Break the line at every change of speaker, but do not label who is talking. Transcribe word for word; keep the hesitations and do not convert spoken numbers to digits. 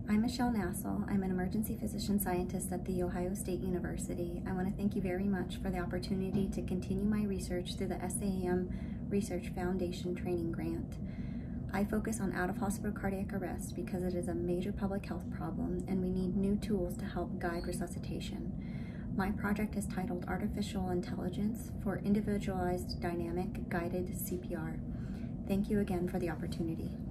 I'm Michelle Nassal. I'm an emergency physician scientist at The Ohio State University. I want to thank you very much for the opportunity to continue my research through the S A E M Research Foundation Training Grant. I focus on out-of-hospital cardiac arrest because it is a major public health problem and we need new tools to help guide resuscitation. My project is titled Artificial Intelligence for Individualized Dynamic Guided C P R. Thank you again for the opportunity.